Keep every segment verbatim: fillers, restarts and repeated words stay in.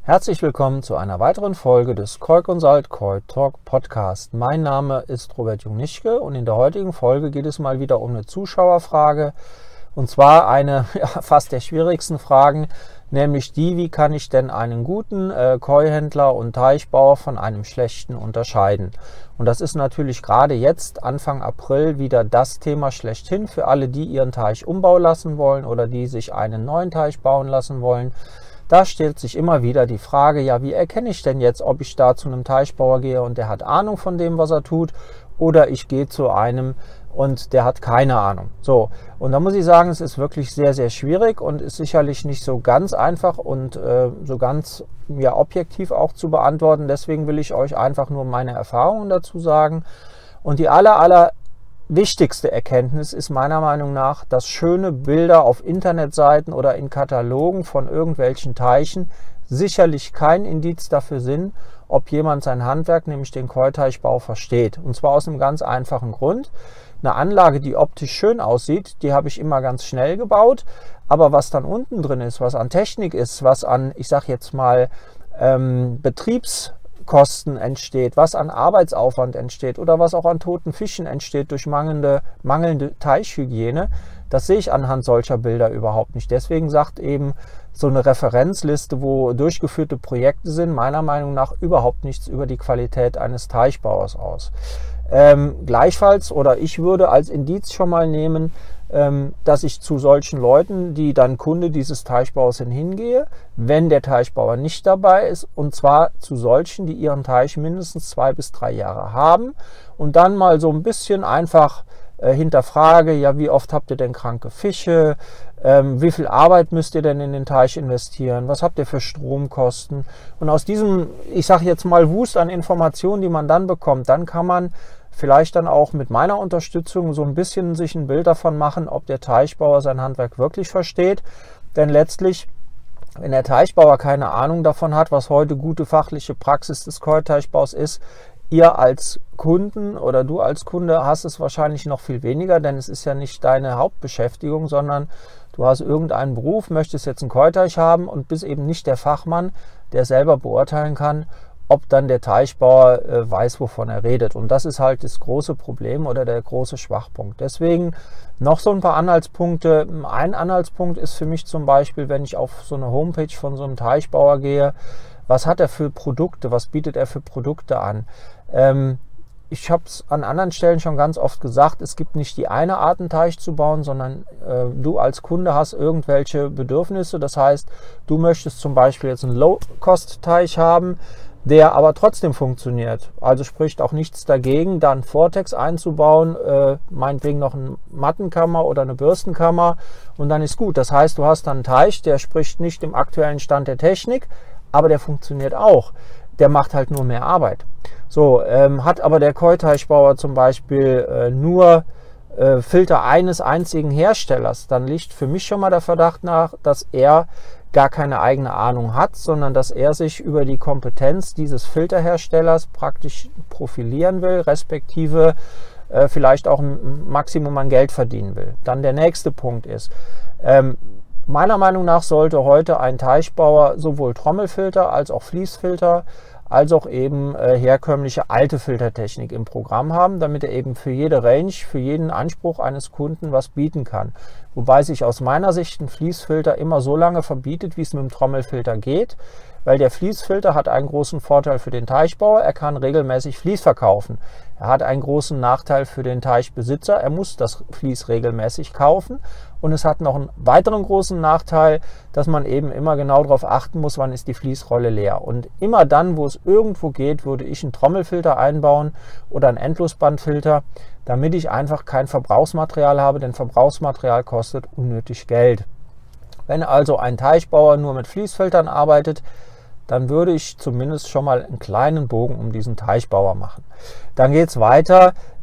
Herzlich willkommen zu einer weiteren Folge des Koi Consult Koi Talk Podcast. Mein Name ist Robert Jungnischke und in der heutigen Folge geht es mal wieder um eine Zuschauerfrage. Und zwar eine ja, fast der schwierigsten Fragen, nämlich die, wie kann ich denn einen guten äh, Koi-Händler und Teichbauer von einem schlechten unterscheiden? Und das ist natürlich gerade jetzt, Anfang April, wieder das Thema schlechthin für alle, die ihren Teich umbauen lassen wollen oder die sich einen neuen Teich bauen lassen wollen. Da stellt sich immer wieder die Frage, ja, wie erkenne ich denn jetzt, ob ich da zu einem Teichbauer gehe und der hat Ahnung von dem, was er tut, oder ich gehe zu einem und der hat keine Ahnung. So, und da muss ich sagen, es ist wirklich sehr, sehr schwierig und ist sicherlich nicht so ganz einfach und äh, so ganz ja, objektiv auch zu beantworten. Deswegen will ich euch einfach nur meine Erfahrungen dazu sagen. Und die aller, aller wichtigste Erkenntnis ist meiner Meinung nach, dass schöne Bilder auf Internetseiten oder in Katalogen von irgendwelchen Teichen sicherlich kein Indiz dafür sind, ob jemand sein Handwerk, nämlich den Koi-Teichbau, versteht. Und zwar aus einem ganz einfachen Grund. Eine Anlage, die optisch schön aussieht, die habe ich immer ganz schnell gebaut. Aber was dann unten drin ist, was an Technik ist, was an, ich sage jetzt mal, ähm, Betriebs Kosten entsteht, was an Arbeitsaufwand entsteht oder was auch an toten Fischen entsteht durch mangelnde, mangelnde Teichhygiene, das sehe ich anhand solcher Bilder überhaupt nicht. Deswegen sagt eben so eine Referenzliste, wo durchgeführte Projekte sind, meiner Meinung nach überhaupt nichts über die Qualität eines Teichbauers aus. Ähm, gleichfalls, oder ich würde als Indiz schon mal nehmen, ähm, dass ich zu solchen Leuten, die dann Kunde dieses Teichbauers sind, hingehe, wenn der Teichbauer nicht dabei ist, und zwar zu solchen, die ihren Teich mindestens zwei bis drei Jahre haben und dann mal so ein bisschen einfach äh, hinterfrage, ja, wie oft habt ihr denn kranke Fische, ähm, wie viel Arbeit müsst ihr denn in den Teich investieren, was habt ihr für Stromkosten, und aus diesem, ich sage jetzt mal, Wust an Informationen, die man dann bekommt, dann kann man vielleicht dann auch mit meiner Unterstützung so ein bisschen sich ein Bild davon machen, ob der Teichbauer sein Handwerk wirklich versteht. Denn letztlich, wenn der Teichbauer keine Ahnung davon hat, was heute gute fachliche Praxis des Koi-Teichbaus ist, ihr als Kunden oder du als Kunde hast es wahrscheinlich noch viel weniger, denn es ist ja nicht deine Hauptbeschäftigung, sondern du hast irgendeinen Beruf, möchtest jetzt einen Koi-Teich haben und bist eben nicht der Fachmann, der selber beurteilen kann, ob dann der Teichbauer äh, weiß, wovon er redet. Und das ist halt das große Problem oder der große Schwachpunkt. Deswegen noch so ein paar Anhaltspunkte. Ein Anhaltspunkt ist für mich zum Beispiel, wenn ich auf so eine Homepage von so einem Teichbauer gehe, was hat er für Produkte, was bietet er für Produkte an? Ähm, ich habe es an anderen Stellen schon ganz oft gesagt, es gibt nicht die eine Art, einen Teich zu bauen, sondern äh, du als Kunde hast irgendwelche Bedürfnisse. Das heißt, du möchtest zum Beispiel jetzt einen Low-Cost-Teich haben, der aber trotzdem funktioniert. Also spricht auch nichts dagegen, dann Vortex einzubauen, äh, meinetwegen noch eine Mattenkammer oder eine Bürstenkammer, und dann ist gut. Das heißt, du hast dann einen Teich, der spricht nicht im aktuellen Stand der Technik, aber der funktioniert auch. Der macht halt nur mehr Arbeit. So, ähm, hat aber der Koi-Teichbauer zum Beispiel äh, nur äh, Filter eines einzigen Herstellers, dann liegt für mich schon mal der Verdacht nach, dass er gar keine eigene Ahnung hat, sondern dass er sich über die Kompetenz dieses Filterherstellers praktisch profilieren will, respektive äh, vielleicht auch ein Maximum an Geld verdienen will. Dann der nächste Punkt ist, ähm, meiner Meinung nach sollte heute ein Teichbauer sowohl Trommelfilter als auch Fließfilter als auch eben äh, herkömmliche alte Filtertechnik im Programm haben, damit er eben für jede Range, für jeden Anspruch eines Kunden was bieten kann. Wobei sich aus meiner Sicht ein Fließfilter immer so lange verbietet, wie es mit dem Trommelfilter geht, weil der Fließfilter hat einen großen Vorteil für den Teichbauer, er kann regelmäßig Vlies verkaufen. Er hat einen großen Nachteil für den Teichbesitzer, er muss das Vlies regelmäßig kaufen, und es hat noch einen weiteren großen Nachteil, dass man eben immer genau darauf achten muss, wann ist die Vliesrolle leer. Und immer dann, wo es irgendwo geht, würde ich einen Trommelfilter einbauen oder einen Endlosbandfilter, damit ich einfach kein Verbrauchsmaterial habe, denn Verbrauchsmaterial kostet unnötig Geld. Wenn also ein Teichbauer nur mit Fließfiltern arbeitet, dann würde ich zumindest schon mal einen kleinen Bogen um diesen Teichbauer machen. Dann geht es weiter.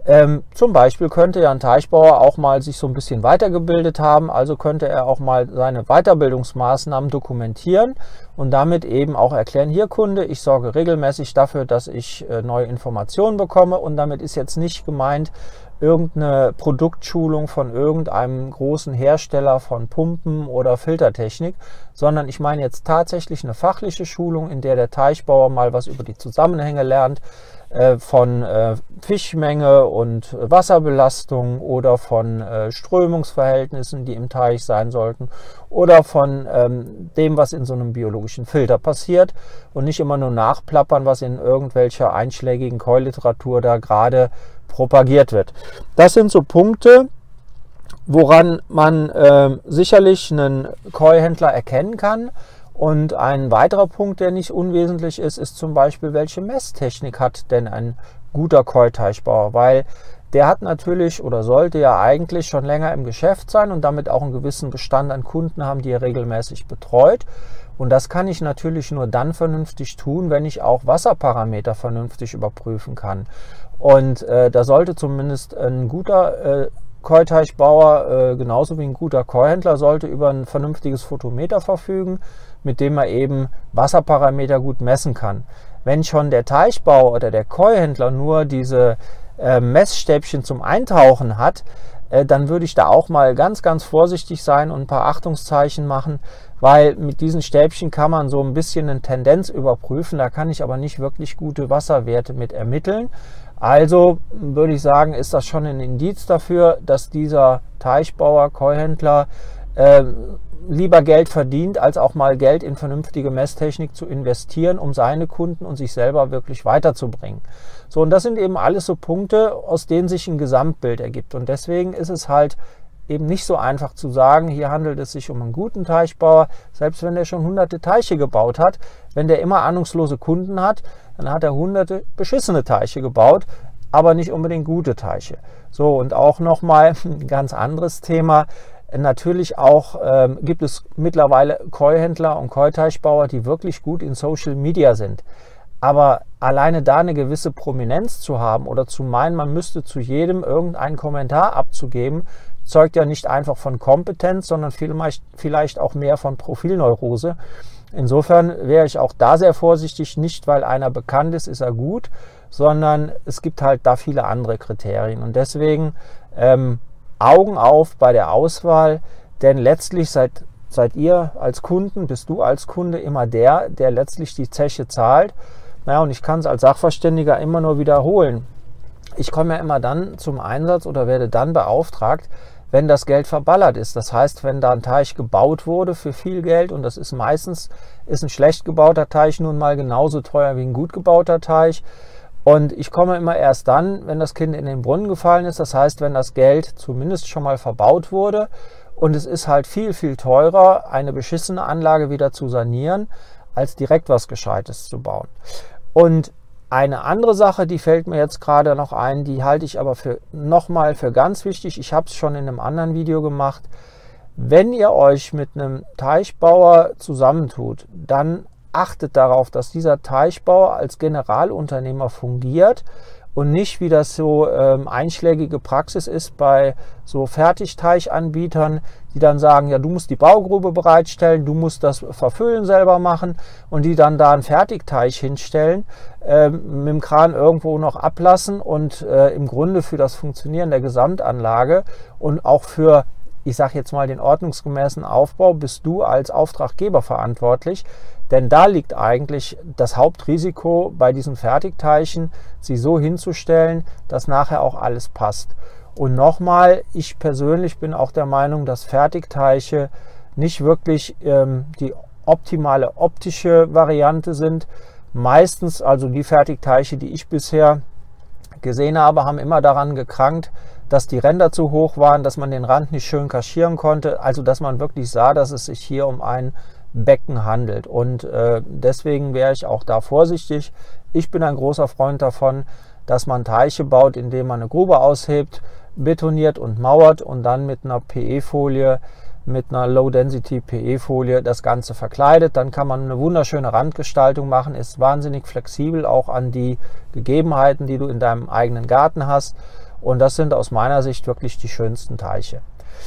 Ähm, zum Beispiel könnte ja ein Teichbauer auch mal sich so ein bisschen weitergebildet haben, also könnte er auch mal seine Weiterbildungsmaßnahmen dokumentieren und damit eben auch erklären, hier Kunde, ich sorge regelmäßig dafür, dass ich äh, neue Informationen bekomme, und damit ist jetzt nicht gemeint irgendeine Produktschulung von irgendeinem großen Hersteller von Pumpen oder Filtertechnik, sondern ich meine jetzt tatsächlich eine fachliche Schulung, in der der Teichbauer mal was über die Zusammenhänge lernt, von äh, Fischmenge und Wasserbelastung oder von äh, Strömungsverhältnissen, die im Teich sein sollten, oder von ähm, dem, was in so einem biologischen Filter passiert, und nicht immer nur nachplappern, was in irgendwelcher einschlägigen Keuliteratur da gerade propagiert wird. Das sind so Punkte, woran man äh, sicherlich einen Koi-Händler erkennen kann. Und ein weiterer Punkt, der nicht unwesentlich ist, ist zum Beispiel, welche Messtechnik hat denn ein guter Koi-Teichbauer? Weil der hat natürlich oder sollte ja eigentlich schon länger im Geschäft sein und damit auch einen gewissen Bestand an Kunden haben, die er regelmäßig betreut. Und das kann ich natürlich nur dann vernünftig tun, wenn ich auch Wasserparameter vernünftig überprüfen kann. Und äh, da sollte zumindest ein guter äh, Koi-Teichbauer, äh, genauso wie ein guter Koi-Händler, sollte über ein vernünftiges Photometer verfügen, mit dem er eben Wasserparameter gut messen kann. Wenn schon der Teichbauer oder der Koi-Händler nur diese äh, Messstäbchen zum Eintauchen hat, äh, dann würde ich da auch mal ganz, ganz vorsichtig sein und ein paar Achtungszeichen machen, weil mit diesen Stäbchen kann man so ein bisschen eine Tendenz überprüfen, da kann ich aber nicht wirklich gute Wasserwerte mit ermitteln. Also würde ich sagen, ist das schon ein Indiz dafür, dass dieser Teichbauer, Koi-Händler äh, lieber Geld verdient, als auch mal Geld in vernünftige Messtechnik zu investieren, um seine Kunden und sich selber wirklich weiterzubringen. So, und das sind eben alles so Punkte, aus denen sich ein Gesamtbild ergibt. Und deswegen ist es halt eben nicht so einfach zu sagen, hier handelt es sich um einen guten Teichbauer, selbst wenn der schon hunderte Teiche gebaut hat. Wenn der immer ahnungslose Kunden hat, dann hat er hunderte beschissene Teiche gebaut, aber nicht unbedingt gute Teiche. So, und auch nochmal ein ganz anderes Thema. Natürlich auch ähm, gibt es mittlerweile Koi-Händler und Koi-Teichbauer, die wirklich gut in Social Media sind. Aber alleine da eine gewisse Prominenz zu haben oder zu meinen, man müsste zu jedem irgendeinen Kommentar abzugeben, zeugt ja nicht einfach von Kompetenz, sondern vielleicht, vielleicht auch mehr von Profilneurose. Insofern wäre ich auch da sehr vorsichtig, nicht weil einer bekannt ist, ist er gut, sondern es gibt halt da viele andere Kriterien. Und deswegen ähm, Augen auf bei der Auswahl, denn letztlich seid, seid ihr als Kunden, bist du als Kunde immer der, der letztlich die Zeche zahlt. Naja, und ich kann es als Sachverständiger immer nur wiederholen. Ich komme ja immer dann zum Einsatz oder werde dann beauftragt, wenn das Geld verballert ist. Das heißt, wenn da ein Teich gebaut wurde für viel Geld, und das ist meistens, ist ein schlecht gebauter Teich nun mal genauso teuer wie ein gut gebauter Teich. Und ich komme immer erst dann, wenn das Kind in den Brunnen gefallen ist. Das heißt, wenn das Geld zumindest schon mal verbaut wurde. Und es ist halt viel, viel teurer, eine beschissene Anlage wieder zu sanieren, als direkt was Gescheites zu bauen. Und eine andere Sache, die fällt mir jetzt gerade noch ein, die halte ich aber für nochmal für ganz wichtig. Ich habe es schon in einem anderen Video gemacht. Wenn ihr euch mit einem Teichbauer zusammentut, dann achtet darauf, dass dieser Teichbauer als Generalunternehmer fungiert und nicht, wie das so ähm, einschlägige Praxis ist bei so Fertigteichanbietern, die dann sagen, ja, du musst die Baugrube bereitstellen, du musst das Verfüllen selber machen, und die dann da einen Fertigteich hinstellen, ähm, mit dem Kran irgendwo noch ablassen und äh, im Grunde für das Funktionieren der Gesamtanlage und auch für, ich sage jetzt mal, den ordnungsgemäßen Aufbau bist du als Auftraggeber verantwortlich. Denn da liegt eigentlich das Hauptrisiko bei diesen Fertigteichen, sie so hinzustellen, dass nachher auch alles passt. Und nochmal, ich persönlich bin auch der Meinung, dass Fertigteiche nicht wirklich ähm, die optimale optische Variante sind. Meistens, also die Fertigteiche, die ich bisher gesehen habe, haben immer daran gekrankt, dass die Ränder zu hoch waren, dass man den Rand nicht schön kaschieren konnte, also dass man wirklich sah, dass es sich hier um ein Becken handelt. Und äh, deswegen wäre ich auch da vorsichtig. Ich bin ein großer Freund davon, dass man Teiche baut, indem man eine Grube aushebt, betoniert und mauert und dann mit einer P E-Folie, mit einer Low-Density-P E-Folie das Ganze verkleidet. Dann kann man eine wunderschöne Randgestaltung machen, ist wahnsinnig flexibel auch an die Gegebenheiten, die du in deinem eigenen Garten hast. Und das sind aus meiner Sicht wirklich die schönsten Teiche.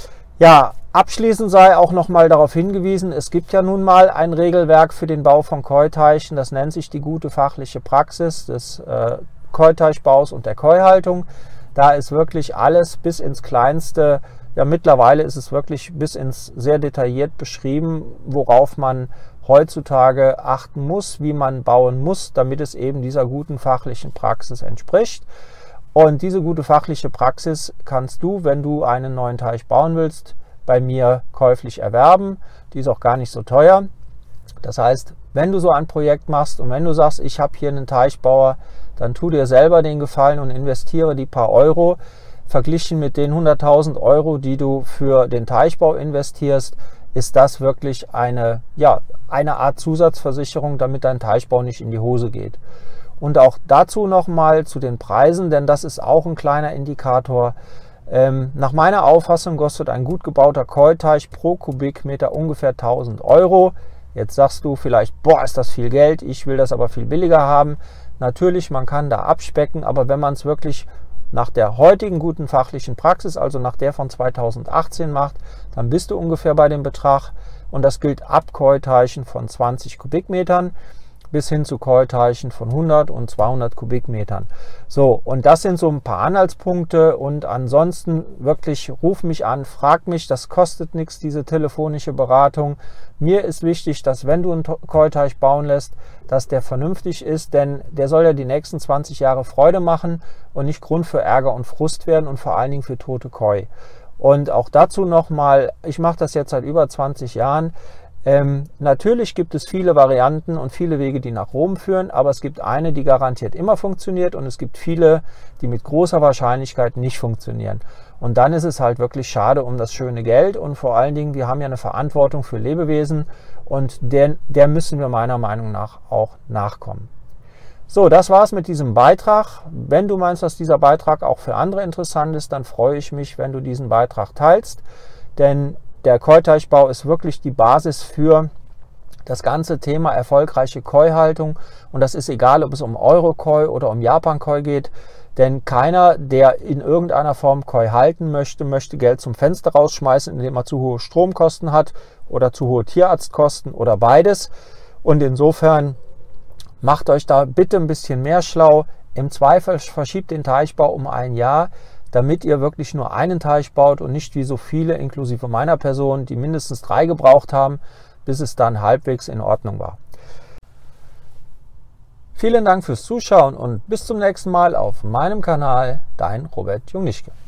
Ja, abschließend sei auch noch mal darauf hingewiesen, es gibt ja nun mal ein Regelwerk für den Bau von Koi-Teichen. Das nennt sich die gute fachliche Praxis des äh, Koi-Teichbaus und der Koi-Haltung. Da ist wirklich alles bis ins Kleinste, ja mittlerweile ist es wirklich bis ins sehr detailliert beschrieben, worauf man heutzutage achten muss, wie man bauen muss, damit es eben dieser guten fachlichen Praxis entspricht. Und diese gute fachliche Praxis kannst du, wenn du einen neuen Teich bauen willst, bei mir käuflich erwerben. Die ist auch gar nicht so teuer. Das heißt, wenn du so ein Projekt machst und wenn du sagst, ich habe hier einen Teichbauer, dann tu dir selber den Gefallen und investiere die paar Euro. Verglichen mit den hunderttausend Euro, die du für den Teichbau investierst, ist das wirklich eine, ja, eine Art Zusatzversicherung, damit dein Teichbau nicht in die Hose geht. Und auch dazu nochmal zu den Preisen, denn das ist auch ein kleiner Indikator. Ähm, nach meiner Auffassung kostet ein gut gebauter Koi-Teich pro Kubikmeter ungefähr tausend Euro. Jetzt sagst du vielleicht, boah, ist das viel Geld, ich will das aber viel billiger haben. Natürlich, man kann da abspecken, aber wenn man es wirklich nach der heutigen guten fachlichen Praxis, also nach der von zweitausendachtzehn macht, dann bist du ungefähr bei dem Betrag. Und das gilt ab Koi-Teichen von zwanzig Kubikmetern bis hin zu Koi-Teichen von hundert und zweihundert Kubikmetern. So, und das sind so ein paar Anhaltspunkte und ansonsten wirklich ruf mich an, frag mich, das kostet nichts, diese telefonische Beratung. Mir ist wichtig, dass wenn du einen Koi-Teich bauen lässt, dass der vernünftig ist, denn der soll ja die nächsten zwanzig Jahre Freude machen und nicht Grund für Ärger und Frust werden und vor allen Dingen für tote Koi. Und auch dazu nochmal, ich mache das jetzt seit über zwanzig Jahren, Ähm, natürlich gibt es viele Varianten und viele Wege, die nach Rom führen, aber es gibt eine, die garantiert immer funktioniert und es gibt viele, die mit großer Wahrscheinlichkeit nicht funktionieren. Und dann ist es halt wirklich schade um das schöne Geld und vor allen Dingen, wir haben ja eine Verantwortung für Lebewesen und der, der müssen wir meiner Meinung nach auch nachkommen. So, das war's mit diesem Beitrag. Wenn du meinst, dass dieser Beitrag auch für andere interessant ist, dann freue ich mich, wenn du diesen Beitrag teilst, denn der Koi-Teichbau ist wirklich die Basis für das ganze Thema erfolgreiche Koi-Haltung. Und das ist egal, ob es um Euro-Koi oder um Japan-Koi geht. Denn keiner, der in irgendeiner Form Koi halten möchte, möchte Geld zum Fenster rausschmeißen, indem er zu hohe Stromkosten hat oder zu hohe Tierarztkosten oder beides. Und insofern macht euch da bitte ein bisschen mehr schlau. Im Zweifel verschiebt den Teichbau um ein Jahr, damit ihr wirklich nur einen Teich baut und nicht wie so viele, inklusive meiner Person, die mindestens drei gebraucht haben, bis es dann halbwegs in Ordnung war. Vielen Dank fürs Zuschauen und bis zum nächsten Mal auf meinem Kanal, dein Robert Jungnischke.